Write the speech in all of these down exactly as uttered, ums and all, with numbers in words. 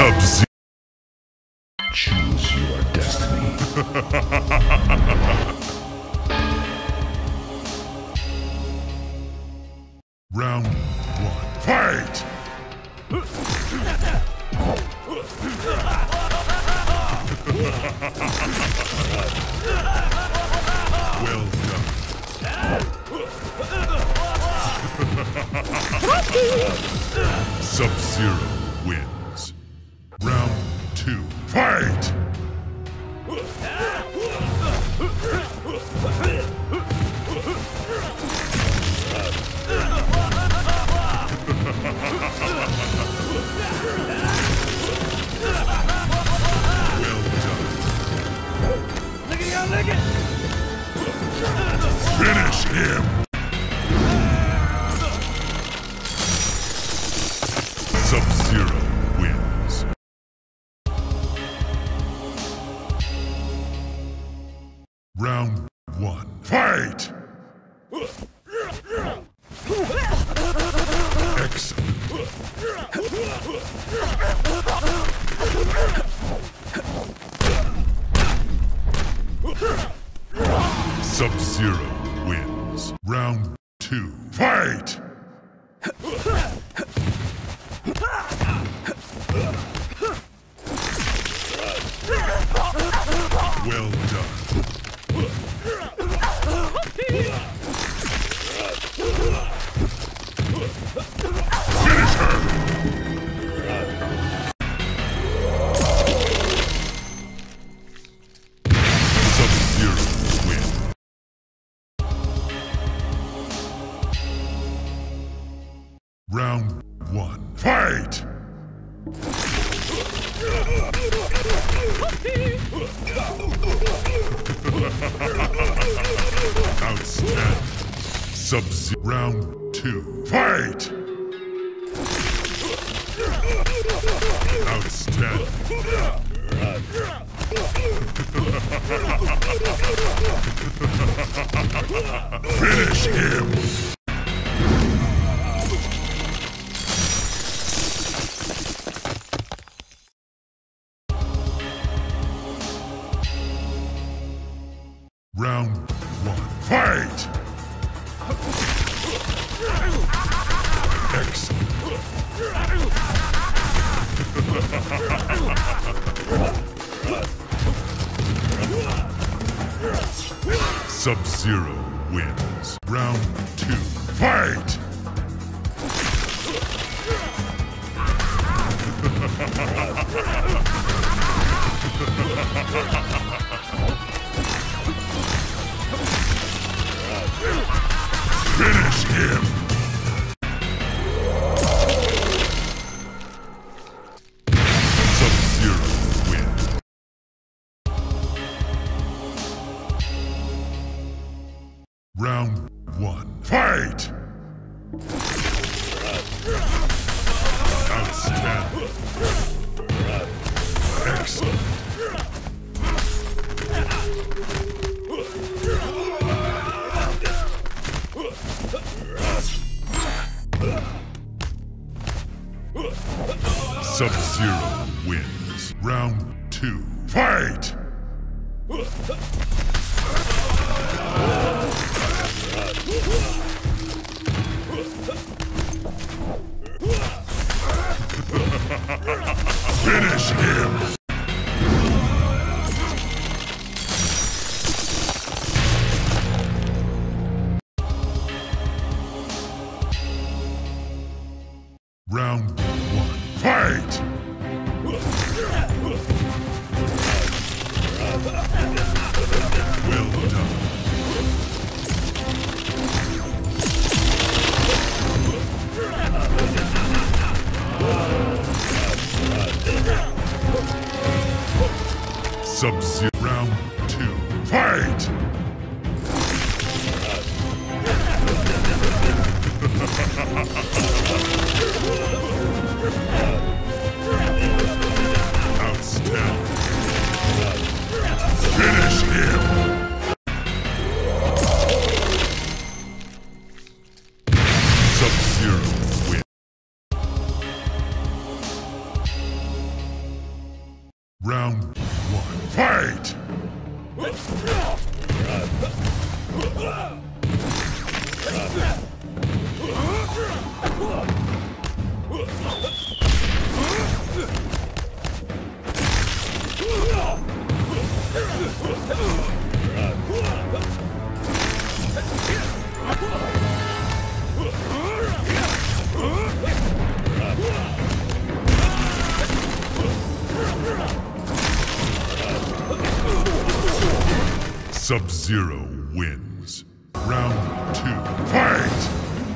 Sub-Zero. Choose your destiny. Round one. Fight! Well done. Sub-Zero wins. Round two. Fight! Well done. Look at him, look at Finish him! Sub-Zero wins. Round one. Fight! Excellent. Sub-Zero wins. Round two. Fight! Well done. Finish her! Sub-Zero win. Round one. Fight! Outstanding. Sub-Zero. Round two. Fight! Outstanding. Finish him! Round one. Fight! Excellent. Sub-Zero wins. Round two. Fight! Finish him! Sub-Zero wins. Round one. Fight! Outstanding. Excellent. Sub-Zero wins. Round two. Fight! Finish him! Round one. Fight! Well done. Sub-Zero. Round two. Fight! Outstanding. Finish him! Sub-Zero wins. Sub-Zero wins. Round two, fight!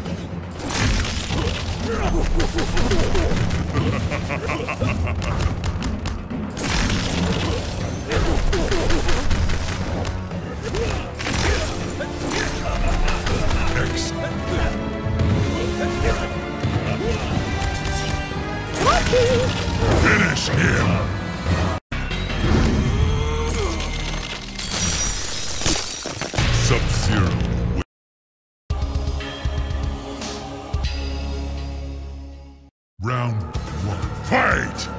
Finish him! Sub-Zero wins. Round one, fight!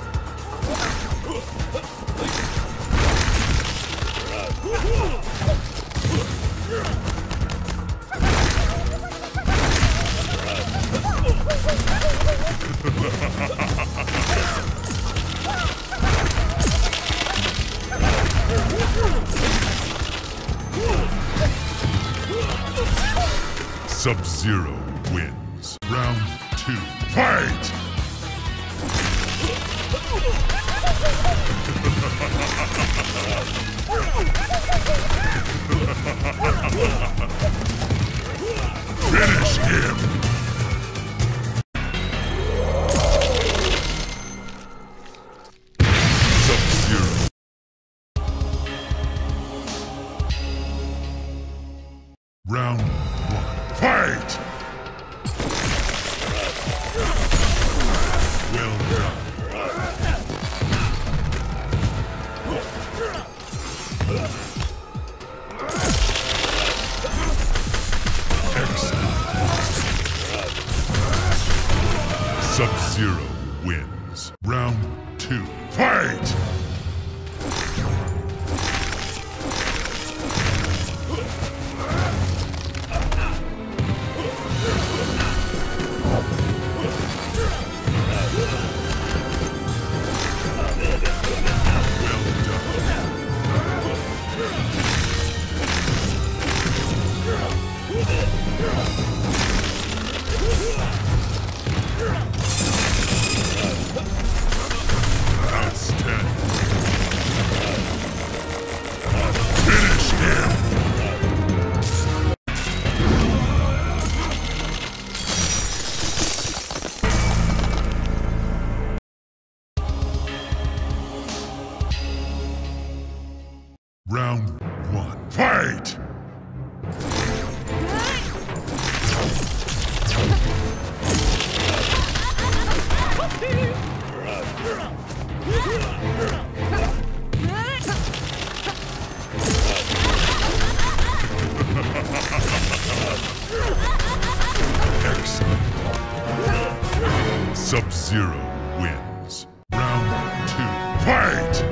Sub-Zero wins. Round two, fight! Finish him! Sub-Zero. Round one, fight! Well done. Excellent. Sub-Zero wins. Round two, fight! Round one, fight! Excellent. Sub-Zero wins. Round two, fight!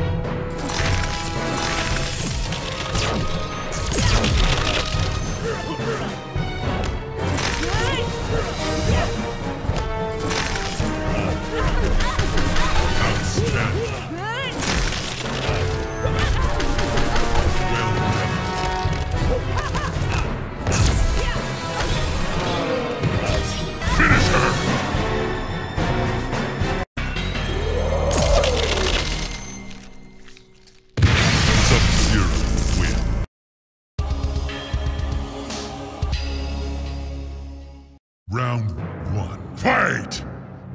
Round one, fight!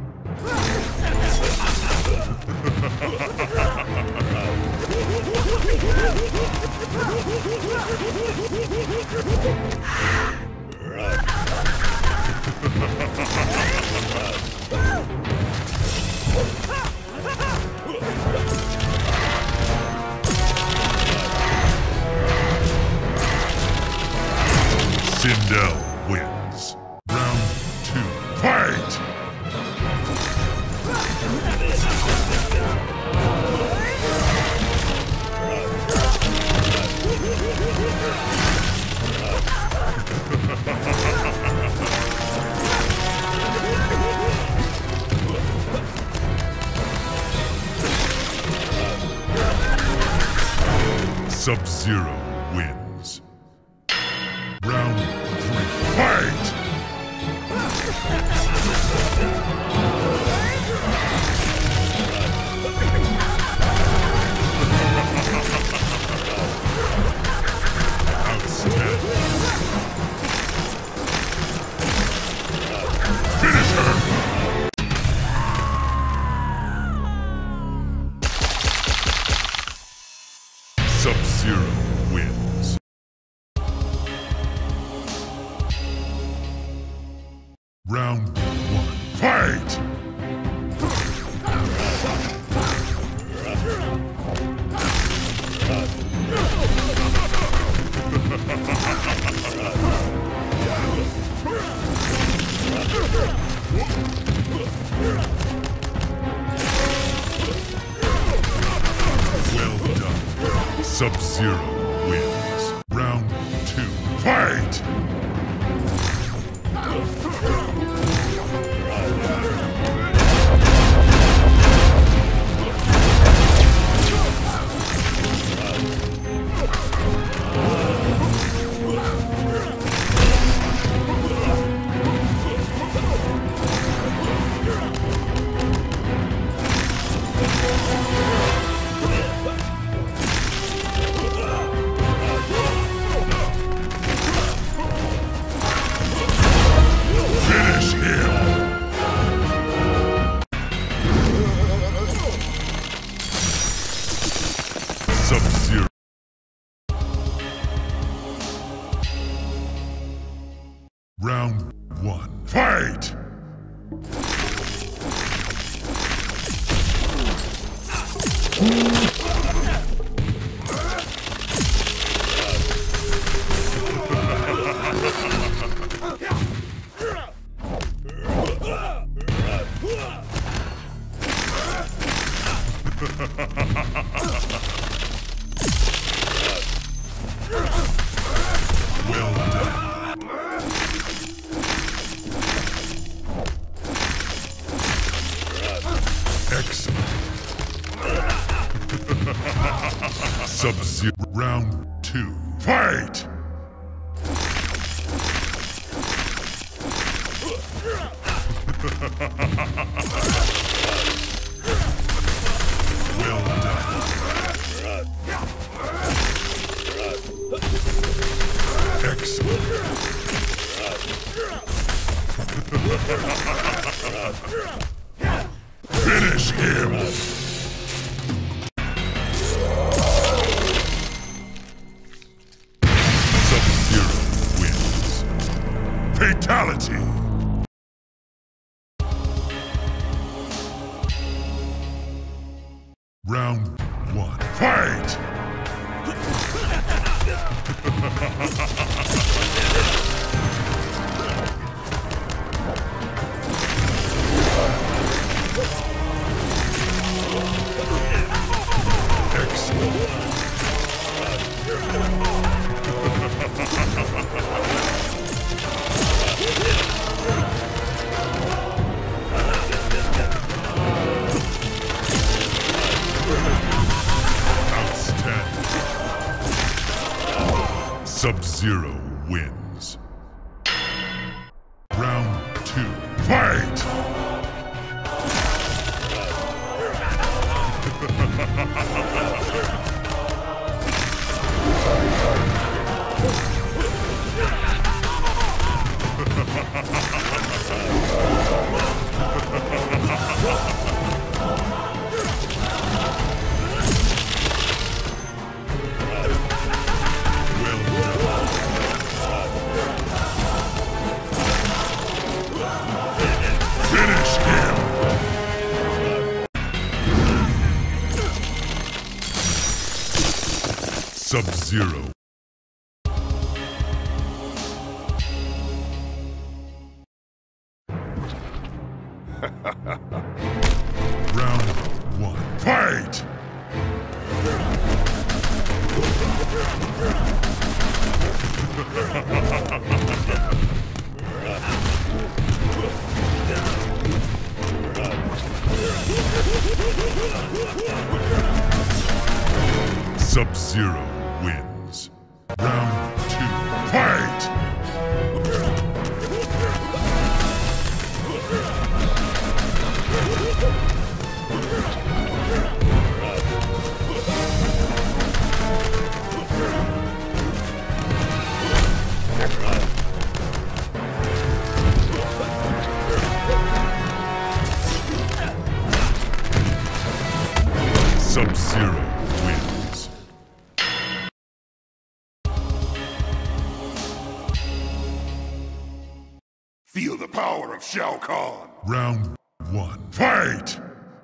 Sindel wins. Round two, fight! Sub-Zero wins. Round three, fight! Sub-Zero wins. Round one, fight! Well done. Sub-Zero wins. Round two, fight! Sub-Zero. Round one, fight! Well done. Excellent. Sub-Zero. Round two, fight! Well done. Excellent. Finish him! Sub-Zero wins. Fatality! Round one, fight! Sub-Zero wins. Round two, fight! Sub-Zero. Round one, fight! Sub-Zero Feel the power of Shao Kahn. Round one. Fight!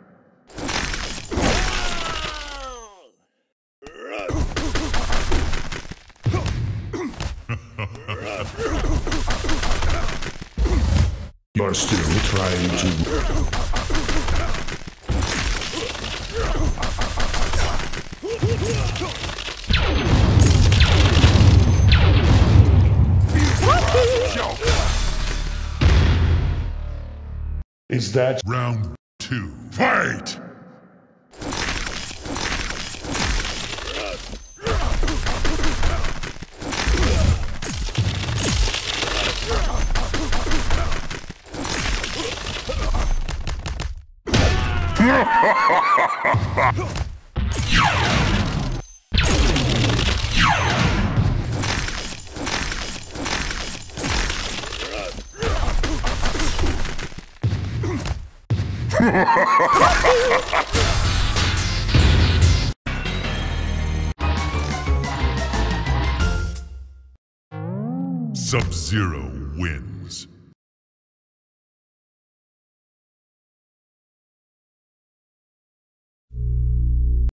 You're still trying to... Is that... Round two. Fight! Sub-Zero wins.